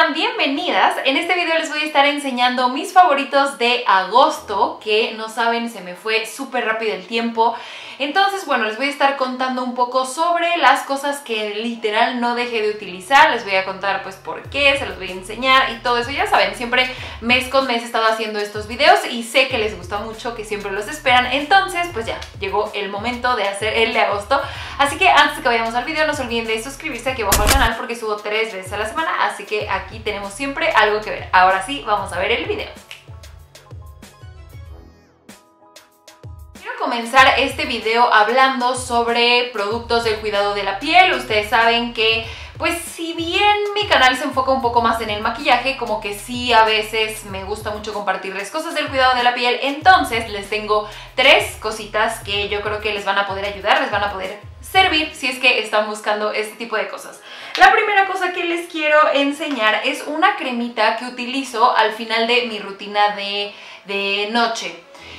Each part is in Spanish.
están? Bienvenidas. En este video les voy a estar enseñando mis favoritos de agosto, que no saben, se me fue súper rápido el tiempo. Entonces, bueno, les voy a estar contando un poco sobre las cosas que literal no dejé de utilizar. Les voy a contar pues por qué, se los voy a enseñar y todo eso. Ya saben, siempre mes con mes he estado haciendo estos videos y sé que les gusta mucho, que siempre los esperan. Entonces, pues ya, llegó el momento de hacer el de agosto. Así que antes de que vayamos al video, no se olviden de suscribirse aquí abajo al canal porque subo 3 veces a la semana. Así que aquí tenemos siempre algo que ver. Ahora sí, vamos a ver el video. Quiero comenzar este video hablando sobre productos del cuidado de la piel. Ustedes saben que, pues si bien mi canal se enfoca un poco más en el maquillaje, como que sí a veces me gusta mucho compartirles cosas del cuidado de la piel. Entonces les tengo 3 cositas que yo creo que les van a poder ayudar, les van a poder servir si es que están buscando este tipo de cosas. La primera cosa que les quiero enseñar es una cremita que utilizo al final de mi rutina de noche.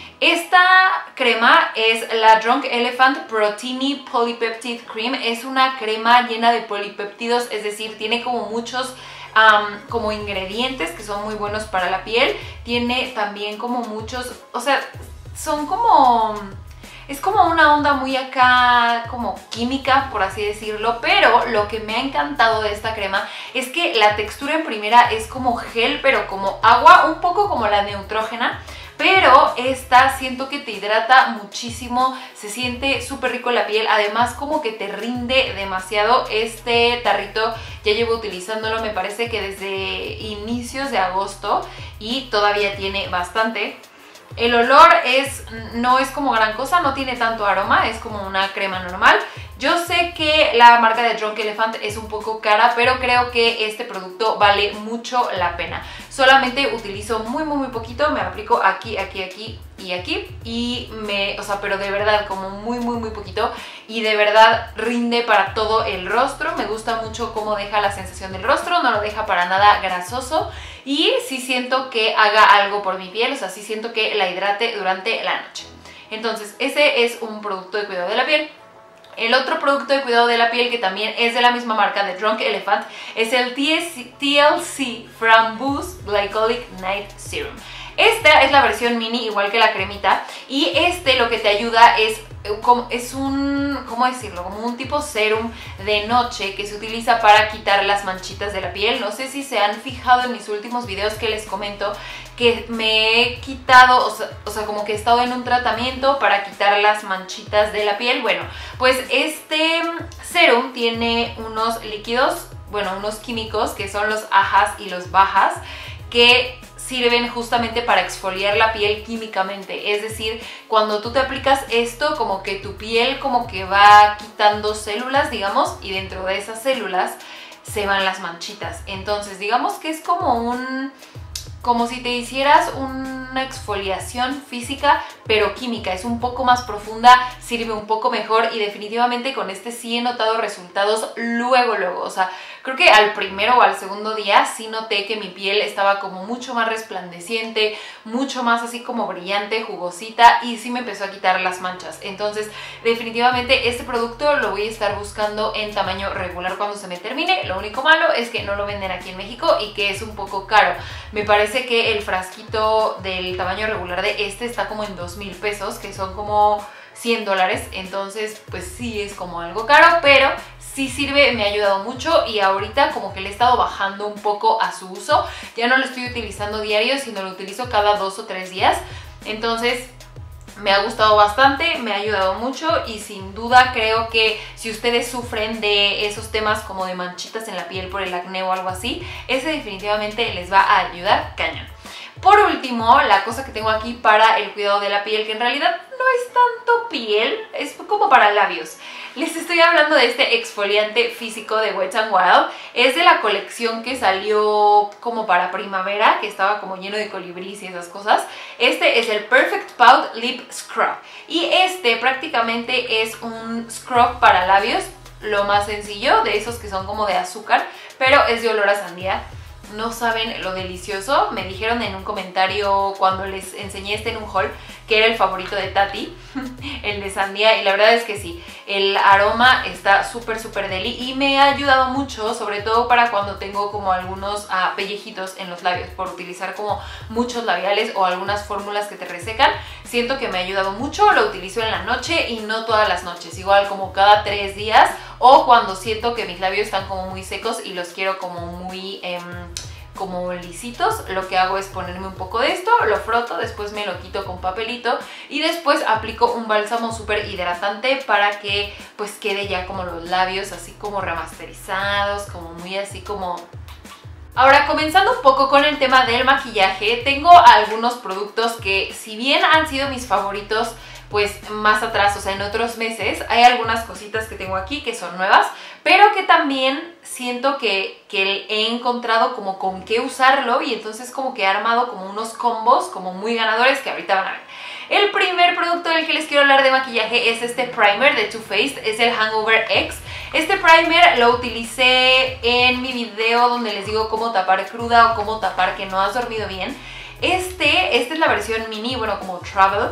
Esta crema es la Drunk Elephant Protini Polypeptide Cream. Es una crema llena de polipéptidos, es decir, tiene como muchos como ingredientes que son muy buenos para la piel. Tiene también como muchos, o sea, son como... es como una onda muy acá, como química, por así decirlo, pero lo que me ha encantado de esta crema es que la textura en primera es como gel, pero como agua, un poco como la Neutrogena, pero esta siento que te hidrata muchísimo, se siente súper rico en la piel, además como que te rinde demasiado. Este tarrito ya llevo utilizándolo, me parece que desde inicios de agosto y todavía tiene bastante. El olor no es como gran cosa, no tiene tanto aroma, es como una crema normal. Yo sé que la marca de Drunk Elephant es un poco cara, pero creo que este producto vale mucho la pena. Solamente utilizo muy poquito, me aplico aquí, aquí, aquí y aquí. Y pero de verdad como muy poquito. Y de verdad rinde para todo el rostro. Me gusta mucho cómo deja la sensación del rostro, no lo deja para nada grasoso. Y sí siento que haga algo por mi piel, o sea, sí siento que la hidrate durante la noche. Entonces, ese es un producto de cuidado de la piel. El otro producto de cuidado de la piel que también es de la misma marca, de Drunk Elephant, es el TLC Framboos Glycolic Night Serum. Esta es la versión mini, igual que la cremita, y lo que te ayuda es ¿cómo decirlo? Como un tipo serum de noche que se utiliza para quitar las manchitas de la piel. No sé si se han fijado en mis últimos videos que les comento que me he quitado, o sea, como que he estado en un tratamiento para quitar las manchitas de la piel. Bueno, pues este serum tiene unos líquidos, bueno, unos químicos que son los AHAs y los BAHAs, que sirven justamente para exfoliar la piel químicamente. Es decir, cuando tú te aplicas esto, como que tu piel como que va quitando células, digamos, y dentro de esas células se van las manchitas. Entonces, digamos que es como si te hicieras una exfoliación física, pero química. Es un poco más profunda, sirve un poco mejor y definitivamente con este sí he notado resultados luego. O sea, creo que al primero o al segundo día sí noté que mi piel estaba como mucho más resplandeciente, mucho más así como brillante, jugosita, y sí me empezó a quitar las manchas. Entonces, definitivamente este producto lo voy a estar buscando en tamaño regular cuando se me termine. Lo único malo es que no lo venden aquí en México y que es un poco caro. Me parece que el frasquito del tamaño regular de este está como en 2,000 pesos, que son como $100. Entonces, pues sí es como algo caro, pero sí sirve, me ha ayudado mucho y ahorita como que le he estado bajando un poco a su uso. Ya no lo estoy utilizando diario, sino lo utilizo cada 2 o 3 días. Entonces me ha gustado bastante, me ha ayudado mucho y sin duda creo que si ustedes sufren de esos temas como de manchitas en la piel por el acné o algo así, ese definitivamente les va a ayudar cañón. Por último, la cosa que tengo aquí para el cuidado de la piel, que en realidad no es tanto piel, es como para labios. Les estoy hablando de este exfoliante físico de Wet n Wild. Es de la colección que salió como para primavera, que estaba como lleno de colibrís y esas cosas. Este es el Perfect Pout Lip Scrub. Y este prácticamente es un scrub para labios, lo más sencillo, de esos que son como de azúcar, pero es de olor a sandía. No saben lo delicioso. Me dijeron en un comentario cuando les enseñé este en un haul que era el favorito de Tati, el de sandía, y la verdad es que sí, el aroma está súper deli y me ha ayudado mucho, sobre todo para cuando tengo como algunos pellejitos en los labios, por utilizar como muchos labiales o algunas fórmulas que te resecan. Siento que me ha ayudado mucho, lo utilizo en la noche y no todas las noches, igual como cada 3 días o cuando siento que mis labios están como muy secos y los quiero como muy como lisitos. Lo que hago es ponerme un poco de esto, lo froto, después me lo quito con papelito y después aplico un bálsamo súper hidratante para que pues quede ya como los labios así como remasterizados, como muy así como... Ahora, comenzando un poco con el tema del maquillaje, tengo algunos productos que si bien han sido mis favoritos pues más atrás, o sea en otros meses, hay algunas cositas que tengo aquí que son nuevas, pero que también siento que he encontrado como con qué usarlo y entonces como que he armado como unos combos como muy ganadores que ahorita van a ver. El primer producto del que les quiero hablar de maquillaje es este primer de Too Faced, es el Hangover X. Este primer lo utilicé en mi video donde les digo cómo tapar cruda o cómo tapar que no has dormido bien. Esta es la versión mini, bueno, como travel.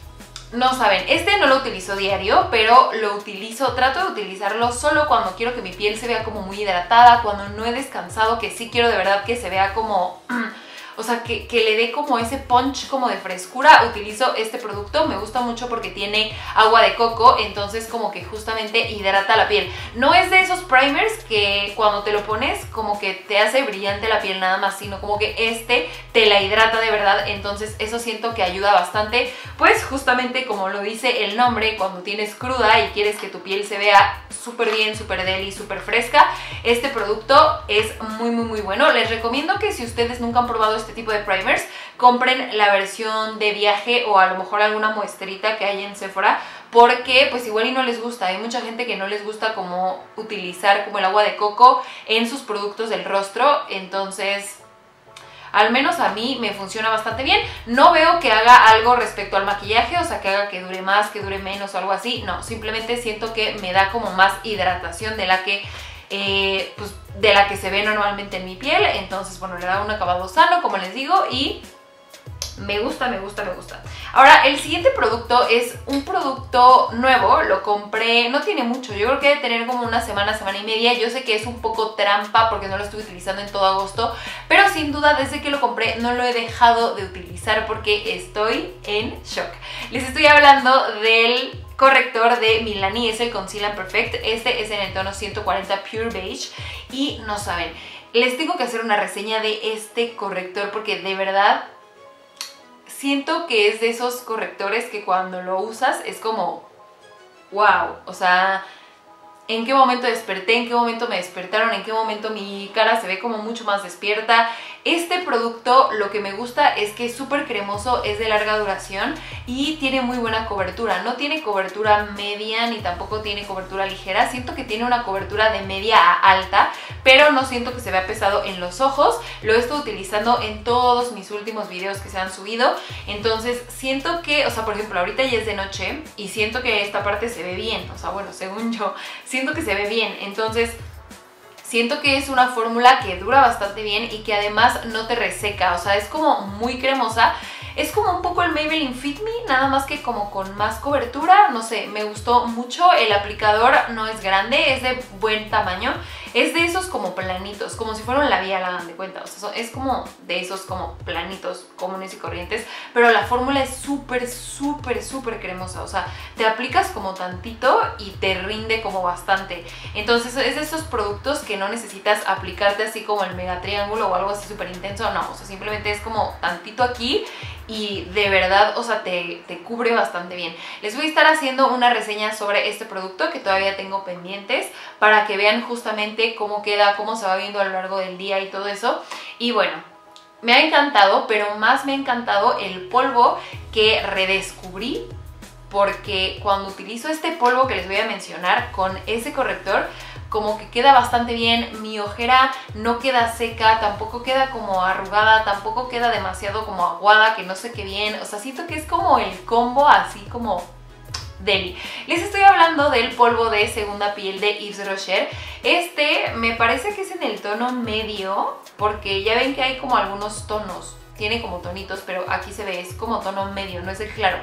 No saben, este no lo utilizo diario, pero lo utilizo, trato de utilizarlo solo cuando quiero que mi piel se vea como muy hidratada, cuando no he descansado, que sí quiero de verdad que se vea como... O sea, que le dé como ese punch como de frescura. Utilizo este producto, me gusta mucho porque tiene agua de coco, entonces como que justamente hidrata la piel. No es de esos primers que cuando te lo pones como que te hace brillante la piel nada más, sino como que este te la hidrata de verdad, entonces eso siento que ayuda bastante. Pues justamente como lo dice el nombre, cuando tienes cruda y quieres que tu piel se vea súper bien, súper deli, súper fresca, este producto es muy bueno. Les recomiendo que si ustedes nunca han probado este tipo de primers, compren la versión de viaje o a lo mejor alguna muestrita que hay en Sephora, porque pues igual y no les gusta. Hay mucha gente que no les gusta como utilizar como el agua de coco en sus productos del rostro, entonces... Al menos a mí me funciona bastante bien. No veo que haga algo respecto al maquillaje, o sea, que haga que dure más, que dure menos o algo así. No, simplemente siento que me da como más hidratación de la que se ve normalmente en mi piel. Entonces, bueno, le da un acabado sano, como les digo, y me gusta. Ahora, el siguiente producto es un producto nuevo, lo compré, no tiene mucho, yo creo que debe tener como una semana y media. Yo sé que es un poco trampa porque no lo estuve utilizando en todo agosto, pero sin duda desde que lo compré no lo he dejado de utilizar porque estoy en shock. Les estoy hablando del corrector de Milani, es el Conceal and Perfect. Este es en el tono 140 Pure Beige y no saben, les tengo que hacer una reseña de este corrector porque de verdad... Siento que es de esos correctores que cuando lo usas es como wow, o sea, ¿en qué momento desperté? ¿En qué momento me despertaron? ¿En qué momento mi cara se ve como mucho más despierta? Este producto lo que me gusta es que es súper cremoso, es de larga duración y tiene muy buena cobertura. No tiene cobertura media ni tampoco tiene cobertura ligera. Siento que tiene una cobertura de media a alta, pero no siento que se vea pesado en los ojos. Lo he estado utilizando en todos mis últimos videos que se han subido. Entonces siento que, o sea, por ejemplo, ahorita ya es de noche y siento que esta parte se ve bien. O sea, bueno, según yo, siento que se ve bien. Entonces... siento que es una fórmula que dura bastante bien y que además no te reseca, o sea, es como muy cremosa. Es como un poco el Maybelline Fit Me, nada más que como con más cobertura, no sé, me gustó mucho. El aplicador no es grande, es de buen tamaño. Es de esos como planitos, como si fuera un labial, hagan de cuenta. O sea, es como de esos como planitos comunes y corrientes, pero la fórmula es súper cremosa. O sea, te aplicas como tantito y te rinde como bastante. Entonces es de esos productos que no necesitas aplicarte así como el mega triángulo o algo así súper intenso, no. O sea, simplemente es como tantito aquí y de verdad, o sea, te cubre bastante bien. Les voy a estar haciendo una reseña sobre este producto que todavía tengo pendientes para que vean justamente cómo queda, cómo se va viendo a lo largo del día y todo eso. Y bueno, me ha encantado, pero más me ha encantado el polvo que redescubrí, porque cuando utilizo este polvo que les voy a mencionar con ese corrector, como que queda bastante bien, mi ojera no queda seca, tampoco queda como arrugada, tampoco queda demasiado como aguada, que no sé qué bien. O sea, siento que es como el combo así como deli. Les estoy hablando del polvo de segunda piel de Yves Rocher. Este me parece que es en el tono medio, porque ya ven que hay como algunos tonos. tiene como tonitos, pero aquí se ve, es como tono medio, no es el claro.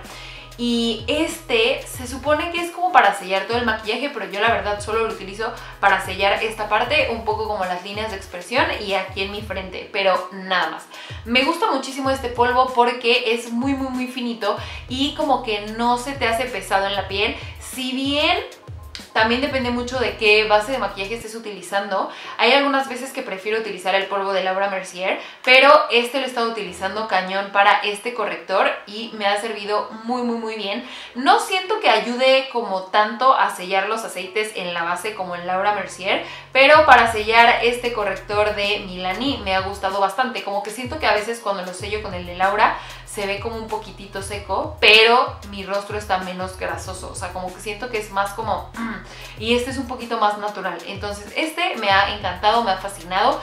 Y este se supone que es como para sellar todo el maquillaje, pero yo la verdad solo lo utilizo para sellar esta parte, un poco como las líneas de expresión y aquí en mi frente, pero nada más. Me gusta muchísimo este polvo porque es muy finito y como que no se te hace pesado en la piel. Si bien también depende mucho de qué base de maquillaje estés utilizando. Hay algunas veces que prefiero utilizar el polvo de Laura Mercier, pero este lo he estado utilizando cañón para este corrector y me ha servido muy bien. No siento que ayude como tanto a sellar los aceites en la base como en Laura Mercier, pero para sellar este corrector de Milani me ha gustado bastante. Como que siento que a veces cuando lo sello con el de Laura se ve como un poquitito seco, pero mi rostro está menos grasoso, o sea, como que siento que es más como... y este es un poquito más natural. Entonces este me ha encantado, me ha fascinado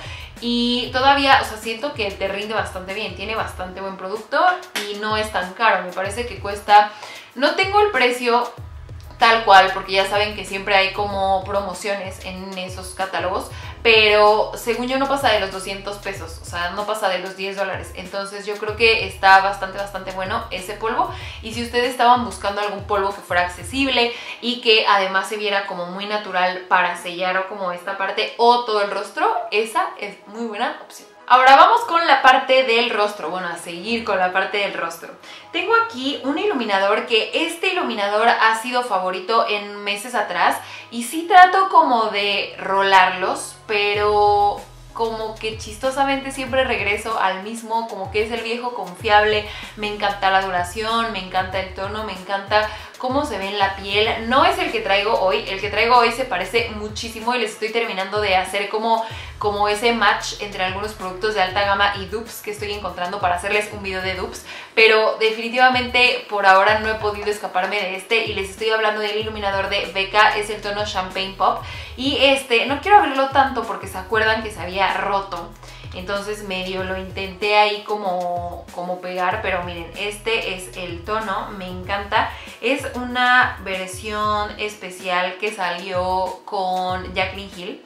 y todavía, o sea, siento que te rinde bastante bien, tiene bastante buen producto y no es tan caro. Me parece que cuesta... No tengo el precio tal cual, porque ya saben que siempre hay como promociones en esos catálogos, pero según yo no pasa de los 200 pesos, o sea, no pasa de los 10 dólares. Entonces yo creo que está bastante bueno ese polvo. Y si ustedes estaban buscando algún polvo que fuera accesible y que además se viera como muy natural para sellar o como esta parte o todo el rostro, esa es muy buena opción. Ahora vamos con la parte del rostro, bueno, a seguir con la parte del rostro. Tengo aquí un iluminador que este iluminador ha sido favorito en meses atrás y sí trato como de rolarlos, pero como que chistosamente siempre regreso al mismo, como que es el viejo confiable. Me encanta la duración, me encanta el tono, me encanta cómo se ve en la piel. No es el que traigo hoy, el que traigo hoy se parece muchísimo y les estoy terminando de hacer como ese match entre algunos productos de alta gama y dupes que estoy encontrando para hacerles un video de dupes, pero definitivamente por ahora no he podido escaparme de este y les estoy hablando del iluminador de Becca, es el tono Champagne Pop y este no quiero abrirlo tanto porque se acuerdan que se había roto. Entonces medio lo intenté ahí como pegar, pero miren, este es el tono, me encanta. Es una versión especial que salió con Jaclyn Hill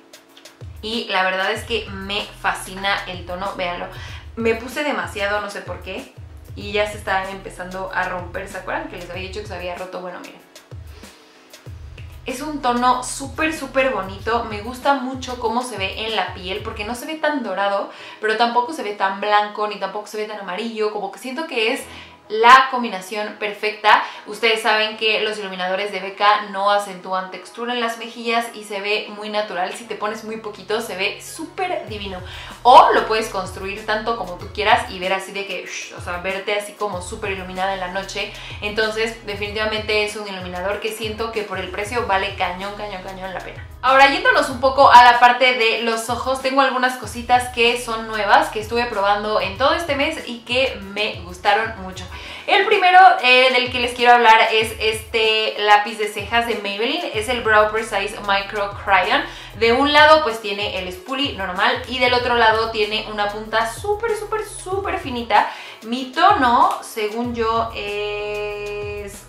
y la verdad es que me fascina el tono, véanlo. Me puse demasiado, no sé por qué, y ya se está empezando a romper. ¿Se acuerdan que les había dicho que se había roto? Bueno, miren. Es un tono súper bonito, me gusta mucho cómo se ve en la piel porque no se ve tan dorado, pero tampoco se ve tan blanco ni tampoco se ve tan amarillo, como que siento que es la combinación perfecta. Ustedes saben que los iluminadores de Becca no acentúan textura en las mejillas y se ve muy natural. Si te pones muy poquito se ve súper divino. O lo puedes construir tanto como tú quieras y ver así de que, o sea, verte así como súper iluminada en la noche. Entonces definitivamente es un iluminador que siento que por el precio vale cañón la pena. Ahora, yéndonos un poco a la parte de los ojos, tengo algunas cositas que son nuevas, que estuve probando en todo este mes y que me gustaron mucho. El primero del que les quiero hablar es este lápiz de cejas de Maybelline, es el Brow Precise Micro Crayon. De un lado pues tiene el spoolie normal y del otro lado tiene una punta súper finita. Mi tono, según yo, es...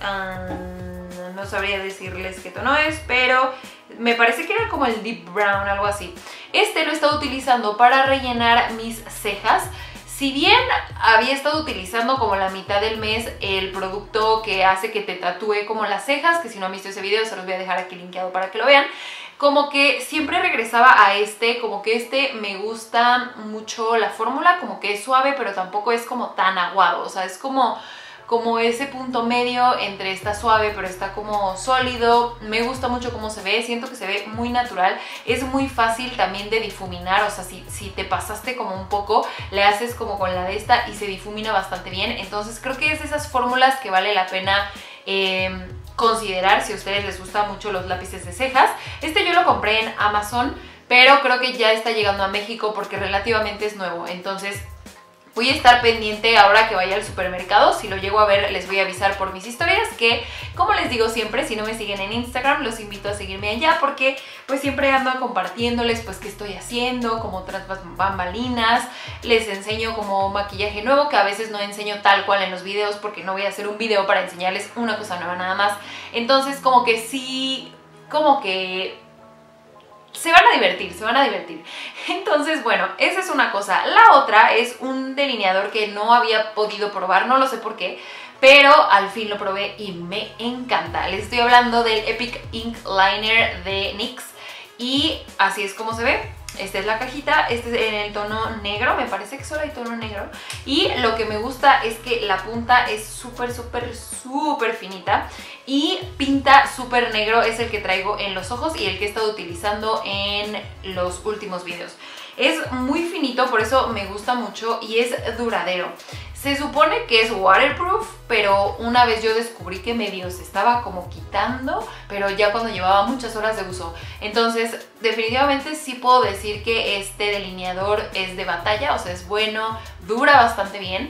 no sabría decirles qué tono es, pero me parece que era como el Deep Brown, algo así. Este lo he estado utilizando para rellenar mis cejas. Si bien había estado utilizando como la mitad del mes el producto que hace que te tatúe como las cejas, que si no han visto ese video se los voy a dejar aquí linkeado para que lo vean, como que siempre regresaba a este, como que este me gusta mucho la fórmula, como que es suave pero tampoco es como tan aguado, o sea, es como ese punto medio entre está suave pero está como sólido. Me gusta mucho cómo se ve, siento que se ve muy natural, es muy fácil también de difuminar, o sea, si te pasaste como un poco, le haces como con la de esta y se difumina bastante bien. Entonces creo que es de esas fórmulas que vale la pena considerar si a ustedes les gustan mucho los lápices de cejas. Este yo lo compré en Amazon, pero creo que ya está llegando a México porque relativamente es nuevo, entonces voy a estar pendiente ahora que vaya al supermercado. Si lo llego a ver les voy a avisar por mis historias, que como les digo siempre, si no me siguen en Instagram los invito a seguirme allá porque pues siempre ando compartiéndoles pues qué estoy haciendo, como tras bambalinas, les enseño como maquillaje nuevo que a veces no enseño tal cual en los videos porque no voy a hacer un video para enseñarles una cosa nueva nada más. Entonces como que sí, como que se van a divertir, se van a divertir. Entonces, bueno, esa es una cosa. La otra es un delineador que no había podido probar, no lo sé por qué, pero al fin lo probé y me encanta. Les estoy hablando del Epic Ink Liner de NYX y así es como se ve. Esta es la cajita, este es en el tono negro, me parece que solo hay tono negro. Y lo que me gusta es que la punta es súper finita y pinta súper negro, es el que traigo en los ojos y el que he estado utilizando en los últimos videos. Es muy finito, por eso me gusta mucho y es duradero. Se supone que es waterproof, pero una vez yo descubrí que medio se estaba como quitando, pero ya cuando llevaba muchas horas de uso. Entonces, definitivamente sí puedo decir que este delineador es de batalla, o sea, es bueno, dura bastante bien.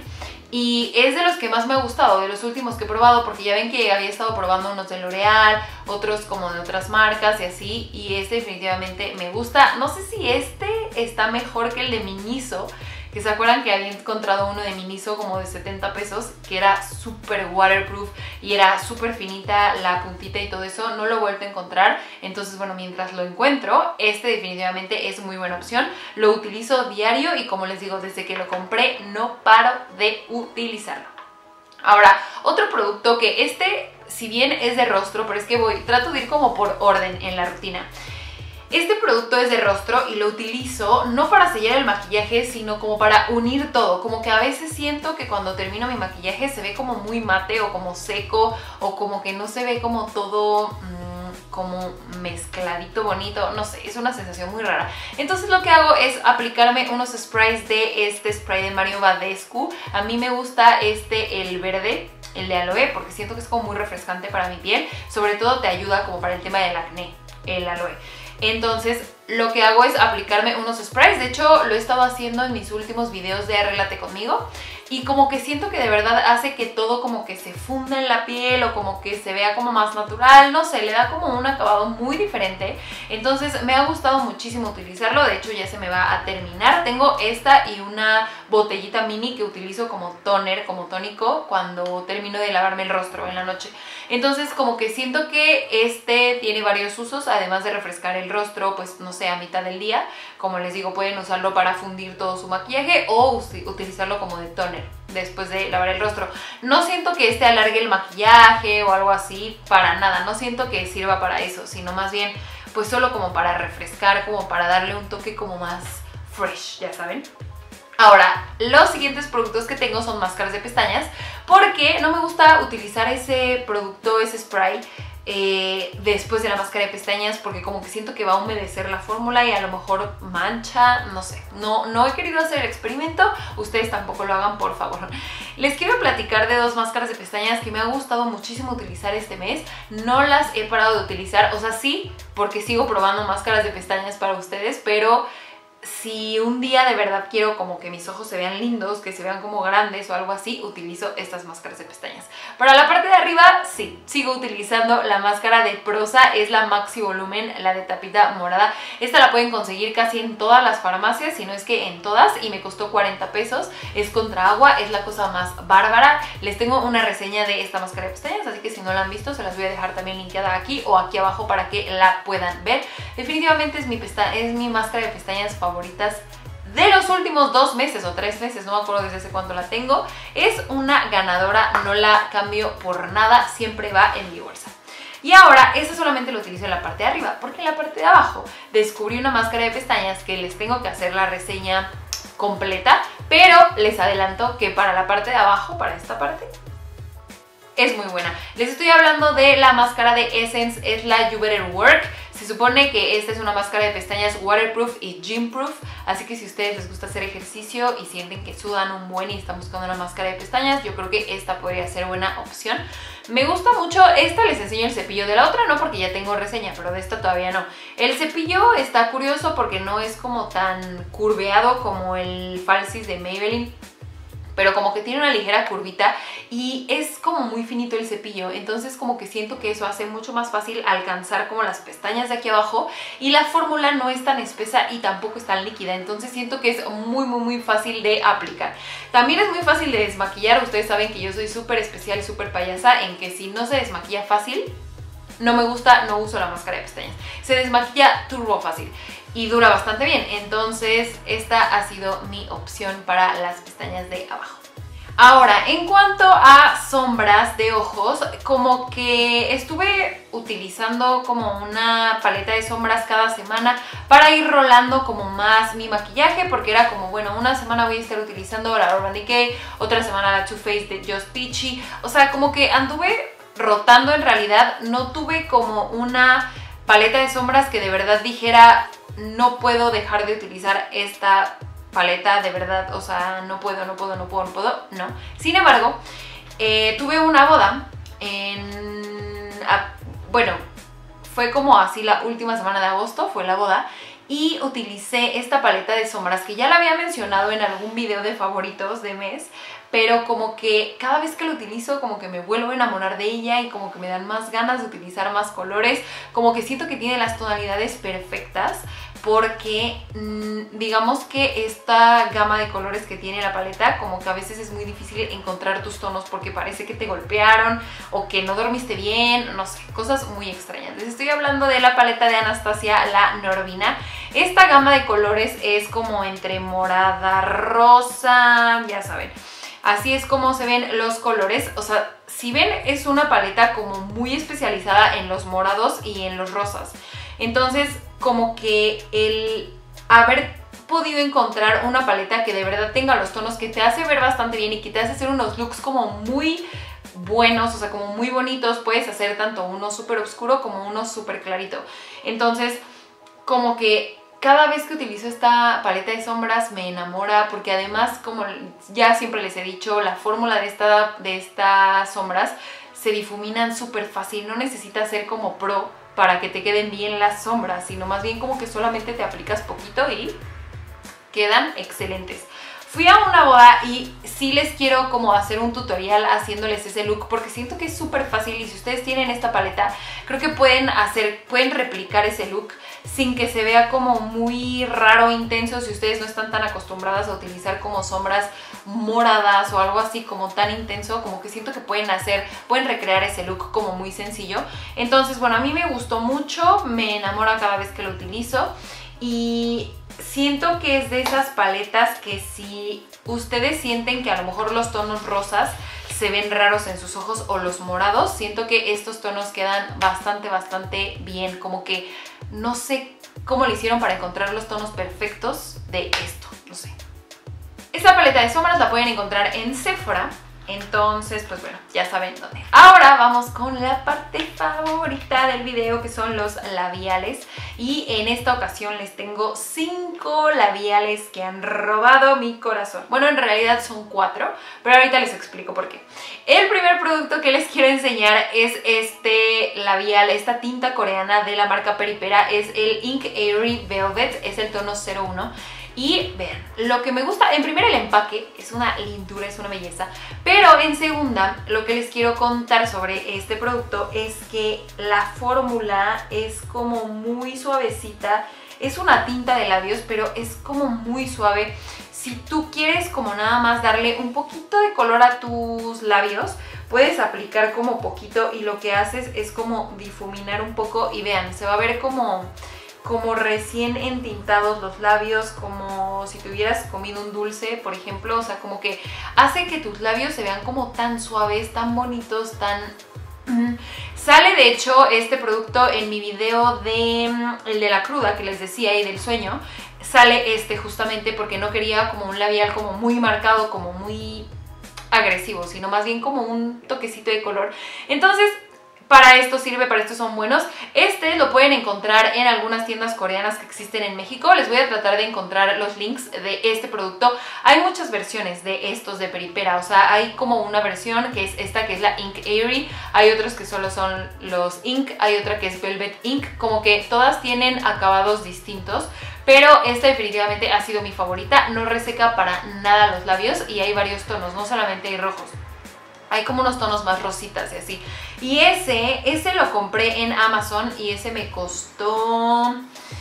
Y es de los que más me ha gustado, de los últimos que he probado, porque ya ven que había estado probando unos de L'Oreal, otros como de otras marcas y así, y este definitivamente me gusta. No sé si este está mejor que el de Miniso, que se acuerdan que había encontrado uno de Miniso como de 70 pesos, que era súper waterproof y era súper finita la puntita y todo eso. No lo he vuelto a encontrar, entonces bueno, mientras lo encuentro, este definitivamente es muy buena opción. Lo utilizo diario y como les digo, desde que lo compré no paro de utilizarlo. Ahora, otro producto que si bien es de rostro, pero es que trato de ir como por orden en la rutina. Este producto es de rostro y lo utilizo no para sellar el maquillaje, sino como para unir todo. Como que a veces siento que cuando termino mi maquillaje se ve como muy mate o como seco o como que no se ve como todo como mezcladito, bonito, no sé, es una sensación muy rara. Entonces lo que hago es aplicarme unos sprays de este spray de Mario Badescu. A mí me gusta el verde, el de aloe, porque siento que es como muy refrescante para mi piel. Sobre todo te ayuda como para el tema del acné, el aloe. Entonces lo que hago es aplicarme unos sprays. De hecho lo he estado haciendo en mis últimos videos de Arréglate Conmigo y como que siento que de verdad hace que todo como que se funda en la piel o como que se vea como más natural, no sé, le da como un acabado muy diferente. Entonces me ha gustado muchísimo utilizarlo, de hecho ya se me va a terminar. Tengo esta y una botellita mini que utilizo como toner, como tónico cuando termino de lavarme el rostro en la noche. Entonces como que siento que este tiene varios usos, además de refrescar el rostro, pues no sé, a mitad del día. Como les digo, pueden usarlo para fundir todo su maquillaje o utilizarlo como de toner después de lavar el rostro. No siento que este alargue el maquillaje o algo así, para nada. No siento que sirva para eso, sino más bien pues solo como para refrescar, como para darle un toque como más fresh, ya saben. Ahora, los siguientes productos que tengo son máscaras de pestañas, porque no me gusta utilizar ese producto, ese spray, después de la máscara de pestañas, porque como que siento que va a humedecer la fórmula y a lo mejor mancha, no sé. No he querido hacer el experimento, ustedes tampoco lo hagan, por favor. Les quiero platicar de dos máscaras de pestañas que me ha gustado muchísimo utilizar este mes. No las he parado de utilizar, o sea, sí, porque sigo probando máscaras de pestañas para ustedes, pero si un día de verdad quiero como que mis ojos se vean lindos, que se vean como grandes o algo así, utilizo estas máscaras de pestañas. Para la parte de arriba, sí, sigo utilizando la máscara de Prosa, es la Maxi Volumen, la de tapita morada. Esta la pueden conseguir casi en todas las farmacias, si no es que en todas, y me costó 40 pesos. Es contra agua, es la cosa más bárbara. Les tengo una reseña de esta máscara de pestañas, así que si no la han visto, se las voy a dejar también linkeada aquí o aquí abajo para que la puedan ver. Definitivamente es mi máscara de pestañas favoritas de los últimos 2 meses o 3 meses, no me acuerdo desde hace cuánto la tengo. Es una ganadora, no la cambio por nada, siempre va en mi bolsa. Y ahora, esta solamente lo utilizo en la parte de arriba, porque en la parte de abajo descubrí una máscara de pestañas que les tengo que hacer la reseña completa, pero les adelanto que para la parte de abajo, para esta parte, es muy buena. Les estoy hablando de la máscara de Essence, es la You Better Work. Se supone que esta es una máscara de pestañas waterproof y gymproof, así que si a ustedes les gusta hacer ejercicio y sienten que sudan un buen y están buscando una máscara de pestañas, yo creo que esta podría ser buena opción. Me gusta mucho, esta les enseño el cepillo, de la otra no porque ya tengo reseña, pero de esta todavía no. El cepillo está curioso porque no es como tan curveado como el Falsies de Maybelline, pero como que tiene una ligera curvita y es como muy finito el cepillo, entonces como que siento que eso hace mucho más fácil alcanzar como las pestañas de aquí abajo, y la fórmula no es tan espesa y tampoco es tan líquida, entonces siento que es muy fácil de aplicar. También es muy fácil de desmaquillar. Ustedes saben que yo soy súper especial, súper payasa en que si no se desmaquilla fácil, no me gusta, no uso la máscara de pestañas. Se desmaquilla turbo fácil y dura bastante bien. Entonces esta ha sido mi opción para las pestañas de abajo. Ahora, en cuanto a sombras de ojos, como que estuve utilizando como una paleta de sombras cada semana para ir rolando como más mi maquillaje, porque era como, bueno, una semana voy a estar utilizando la Urban Decay, otra semana la Too Faced de Just Peachy, o sea, como que anduve rotando en realidad, no tuve como una paleta de sombras que de verdad dijera, no puedo dejar de utilizar esta paleta, de verdad, o sea, no puedo, no. Sin embargo, tuve una boda bueno, fue como así la última semana de agosto, fue la boda, y utilicé esta paleta de sombras que ya la había mencionado en algún video de favoritos de mes, pero como que cada vez que lo utilizo como que me vuelvo a enamorar de ella y como que me dan más ganas de utilizar más colores, como que siento que tiene las tonalidades perfectas, porque digamos que esta gama de colores que tiene la paleta, como que a veces es muy difícil encontrar tus tonos porque parece que te golpearon o que no dormiste bien, no sé, cosas muy extrañas. Les estoy hablando de la paleta de Anastasia, la Norvina. Esta gama de colores es como entre morada, rosa, ya saben. Así es como se ven los colores, o sea, si ven es una paleta como muy especializada en los morados y en los rosas. Entonces, como que el haber podido encontrar una paleta que de verdad tenga los tonos que te hace ver bastante bien y que te hace hacer unos looks como muy buenos, o sea, como muy bonitos, puedes hacer tanto uno súper oscuro como uno súper clarito. Entonces, como que cada vez que utilizo esta paleta de sombras me enamora, porque además, como ya siempre les he dicho, la fórmula de estas sombras se difuminan súper fácil, no necesitas ser como pro para que te queden bien las sombras, sino más bien como que solamente te aplicas poquito y quedan excelentes. Fui a una boda y sí les quiero como hacer un tutorial haciéndoles ese look, porque siento que es súper fácil y si ustedes tienen esta paleta, creo que pueden replicar ese look sin que se vea como muy raro, intenso, si ustedes no están tan acostumbradas a utilizar como sombras moradas o algo así como tan intenso, como que siento que pueden recrear ese look como muy sencillo. Entonces, bueno, a mí me gustó mucho, me enamora cada vez que lo utilizo y siento que es de esas paletas que si ustedes sienten que a lo mejor los tonos rosas se ven raros en sus ojos o los morados, siento que estos tonos quedan bastante bien, como que no sé cómo le hicieron para encontrar los tonos perfectos de esto, no sé. Esta paleta de sombras la pueden encontrar en Sephora. Entonces, pues bueno, ya saben dónde. Ahora vamos con la parte favorita del video, que son los labiales. Y en esta ocasión les tengo 5 labiales que han robado mi corazón. Bueno, en realidad son 4, pero ahorita les explico por qué. El primer producto que les quiero enseñar es este labial, esta tinta coreana de la marca Peripera. Es el Ink Airy Velvet, es el tono 01. Y vean, lo que me gusta, en primera el empaque, es una lindura, es una belleza. Pero en segunda, lo que les quiero contar sobre este producto es que la fórmula es como muy suavecita. Es una tinta de labios, pero es como muy suave. Si tú quieres como nada más darle un poquito de color a tus labios, puedes aplicar como poquito y lo que haces es como difuminar un poco y vean, se va a ver como recién entintados los labios, como si te hubieras comido un dulce, por ejemplo. O sea, como que hace que tus labios se vean como tan suaves, tan bonitos, tan... Sale de hecho este producto en mi video el de la cruda que les decía y del sueño. Sale este justamente porque no quería como un labial como muy marcado, como muy agresivo, sino más bien como un toquecito de color. Entonces, para esto sirve, para esto son buenos. Este lo pueden encontrar en algunas tiendas coreanas que existen en México. Les voy a tratar de encontrar los links de este producto. Hay muchas versiones de estos de Peripera. O sea, hay como una versión que es esta, que es la Ink Airy. Hay otros que solo son los Ink. Hay otra que es Velvet Ink. Como que todas tienen acabados distintos. Pero esta definitivamente ha sido mi favorita. No reseca para nada los labios y hay varios tonos, no solamente hay rojos. Hay como unos tonos más rositas y así. Y ese lo compré en Amazon y ese me costó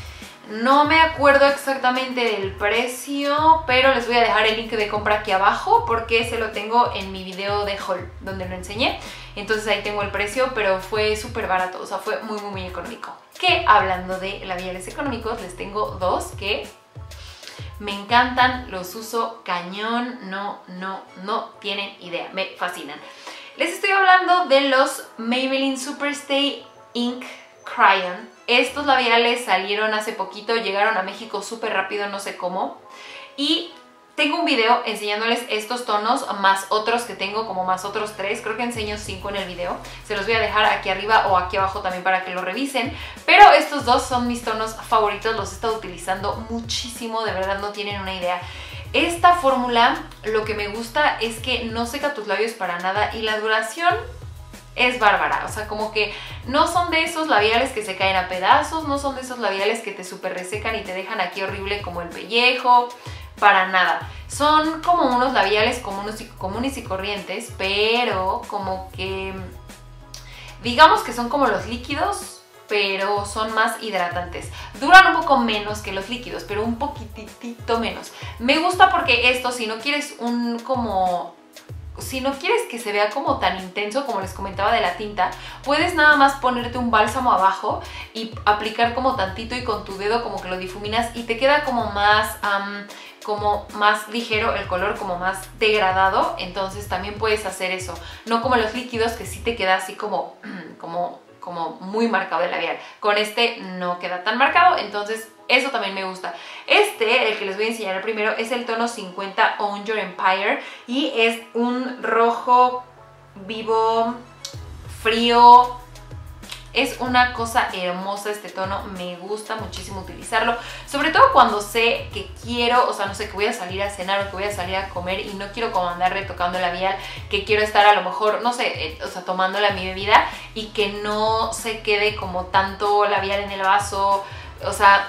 No me acuerdo exactamente del precio, pero les voy a dejar el link de compra aquí abajo porque se lo tengo en mi video de haul donde lo enseñé. Entonces ahí tengo el precio, pero fue súper barato, o sea, fue muy económico. Que hablando de labiales económicos, les tengo dos que me encantan, los uso cañón, no tienen idea, me fascinan. Les estoy hablando de los Maybelline Superstay Ink Crayon. Estos labiales salieron hace poquito, llegaron a México súper rápido, no sé cómo. Y tengo un video enseñándoles estos tonos, más otros que tengo, como más otros 3. Creo que enseño 5 en el video. Se los voy a dejar aquí arriba o aquí abajo también para que lo revisen. Pero estos dos son mis tonos favoritos, los he estado utilizando muchísimo, de verdad no tienen una idea. Esta fórmula, lo que me gusta es que no seca tus labios para nada y la duración es bárbara, o sea, como que no son de esos labiales que se caen a pedazos, no son de esos labiales que te súper resecan y te dejan aquí horrible como el pellejo, para nada. Son como unos labiales comunes y corrientes, pero como que digamos que son como los líquidos, pero son más hidratantes. Duran un poco menos que los líquidos, pero un poquitito menos. Me gusta porque esto, si no quieres si no quieres que se vea como tan intenso como les comentaba de la tinta, puedes nada más ponerte un bálsamo abajo y aplicar como tantito y con tu dedo como que lo difuminas y te queda como más ligero el color, como más degradado. Entonces también puedes hacer eso, no como los líquidos que sí te queda así como muy marcado el labial. Con este no queda tan marcado, entonces eso también me gusta. El que les voy a enseñar primero, es el tono 50 Own Your Empire y es un rojo vivo, frío. Es una cosa hermosa este tono, me gusta muchísimo utilizarlo, sobre todo cuando sé que quiero, o sea, no sé, que voy a salir a cenar o que voy a salir a comer y no quiero como andar retocando el labial, que quiero estar a lo mejor, no sé, o sea, tomándole a mi bebida y que no se quede como tanto labial en el vaso, o sea,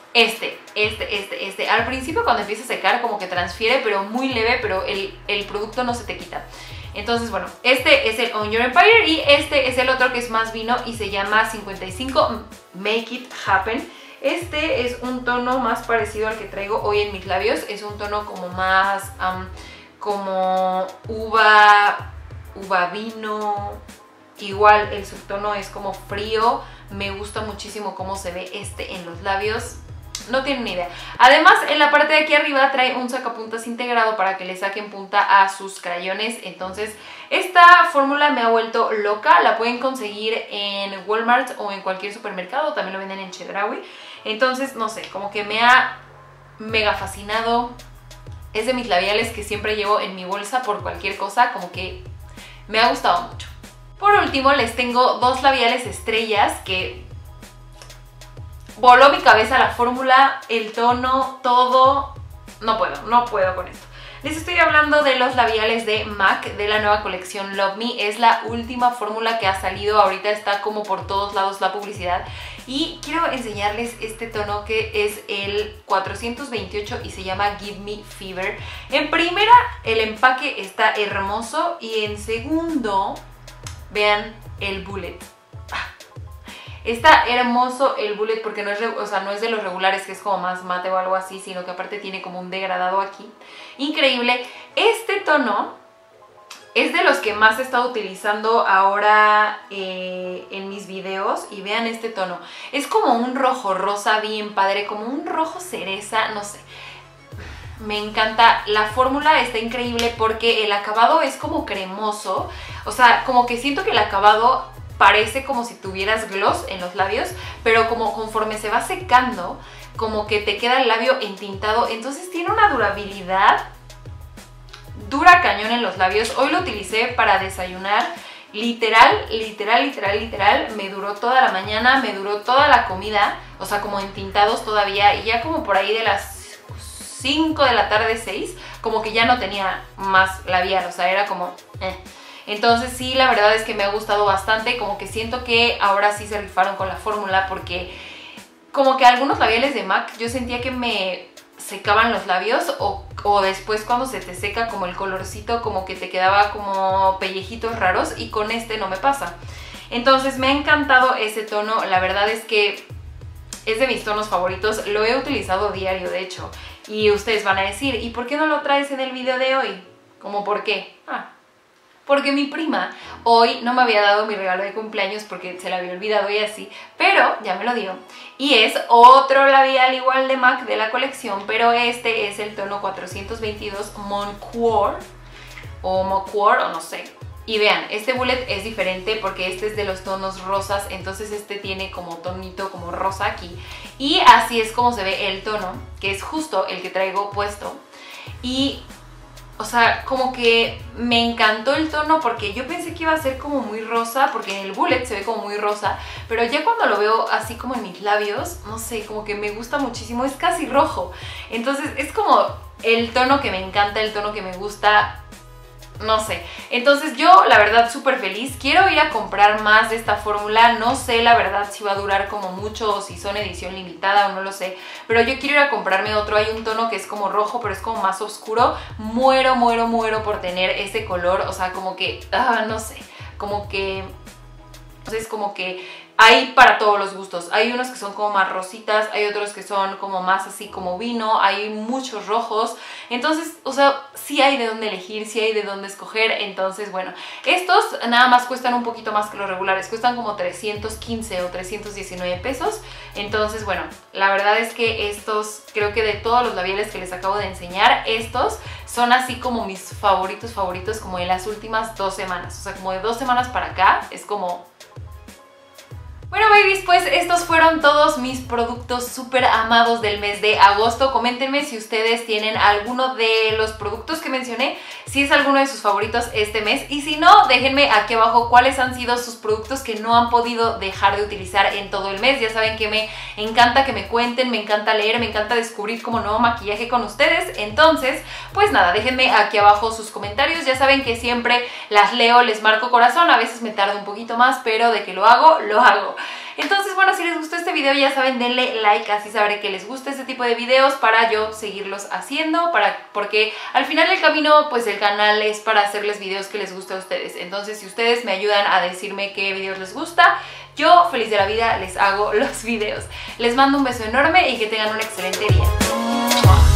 al principio cuando empieza a secar como que transfiere, pero muy leve, pero el producto no se te quita. Entonces, bueno, este es el Own Your Empire y este es el otro que es más vino y se llama 55 Make It Happen. Este es un tono más parecido al que traigo hoy en mis labios. Es un tono como más, como uva vino. Igual el subtono es como frío. Me gusta muchísimo cómo se ve este en los labios. No tienen ni idea. Además, en la parte de aquí arriba trae un sacapuntas integrado para que le saquen punta a sus crayones. Entonces, esta fórmula me ha vuelto loca. La pueden conseguir en Walmart o en cualquier supermercado. También lo venden en Chedraui. Entonces, no sé, como que me ha mega fascinado. Es de mis labiales que siempre llevo en mi bolsa por cualquier cosa. Como que me ha gustado mucho. Por último, les tengo dos labiales estrellas que voló mi cabeza la fórmula, el tono, todo. No puedo con esto. Les estoy hablando de los labiales de MAC, de la nueva colección Love Me. Es la última fórmula que ha salido, ahorita está como por todos lados la publicidad. Y quiero enseñarles este tono que es el 428 y se llama Give Me Fever. En primera, el empaque está hermoso y en segundo, vean el bullet. Está hermoso el bullet porque no es, no es de los regulares que es como más mate o algo así, sino que aparte tiene como un degradado aquí. Increíble. Este tono es de los que más he estado utilizando ahora en mis videos. Y vean este tono. Es como un rojo rosa bien padre, como un rojo cereza, no sé. Me encanta. La fórmula está increíble porque el acabado es como cremoso. O sea, como que siento que el acabado parece como si tuvieras gloss en los labios, pero como conforme se va secando, como que te queda el labio entintado. Entonces tiene una durabilidad, dura cañón en los labios. Hoy lo utilicé para desayunar. Literal, me duró toda la mañana, me duró toda la comida, o sea, como entintados todavía. Y ya como por ahí de las 5 de la tarde, 6, como que ya no tenía más labial, o sea, era como Entonces sí, la verdad es que me ha gustado bastante, como que siento que ahora sí se rifaron con la fórmula porque como que algunos labiales de MAC yo sentía que me secaban los labios o después cuando se te seca como el colorcito como que te quedaba como pellejitos raros y con este no me pasa. Entonces me ha encantado ese tono, la verdad es que es de mis tonos favoritos, lo he utilizado diario de hecho. Y ustedes van a decir, ¿y por qué no lo traes en el video de hoy? ¿Cómo por qué? Porque mi prima hoy no me había dado mi regalo de cumpleaños porque se la había olvidado y así, pero ya me lo dio. Y es otro labial igual de MAC de la colección, pero este es el tono 422 Moncourt o Mocourt o no sé. Y vean, este bullet es diferente porque este es de los tonos rosas, entonces este tiene como tonito como rosa aquí. Y así es como se ve el tono, que es justo el que traigo puesto. Y, o sea, como que me encantó el tono porque yo pensé que iba a ser como muy rosa, porque en el bullet se ve como muy rosa, pero ya cuando lo veo así como en mis labios, no sé, como que me gusta muchísimo, es casi rojo. Entonces es como el tono que me encanta, el tono que me gusta. No sé, entonces yo la verdad súper feliz, quiero ir a comprar más de esta fórmula, no sé la verdad si va a durar como mucho o si son edición limitada o no lo sé, pero yo quiero ir a comprarme otro, hay un tono que es como rojo pero es como más oscuro, muero por tener ese color, o sea como que, no sé, como que, entonces como que hay para todos los gustos, hay unos que son como más rositas, hay otros que son como más así como vino, hay muchos rojos, entonces, o sea, sí hay de dónde elegir, sí hay de dónde escoger, entonces, bueno, estos nada más cuestan un poquito más que los regulares, cuestan como 315 o 319 pesos, entonces, bueno, la verdad es que estos, creo que de todos los labiales que les acabo de enseñar, estos son así como mis favoritos como en las últimas 2 semanas, o sea, como de 2 semanas para acá, es como... Bueno, babies, pues estos fueron todos mis productos súper amados del mes de agosto. Coméntenme si ustedes tienen alguno de los productos que mencioné, si es alguno de sus favoritos este mes. Y si no, déjenme aquí abajo cuáles han sido sus productos que no han podido dejar de utilizar en todo el mes. Ya saben que me encanta que me cuenten, me encanta leer, me encanta descubrir como nuevo maquillaje con ustedes. Entonces, pues nada, déjenme aquí abajo sus comentarios. Ya saben que siempre las leo, les marco corazón. A veces me tarda un poquito más, pero de que lo hago, lo hago. Entonces, bueno, si les gustó este video, ya saben, denle like, así sabré que les gusta este tipo de videos para yo seguirlos haciendo, porque al final del camino, pues el canal es para hacerles videos que les guste a ustedes. Entonces, si ustedes me ayudan a decirme qué videos les gusta, yo, feliz de la vida, les hago los videos. Les mando un beso enorme y que tengan un excelente día.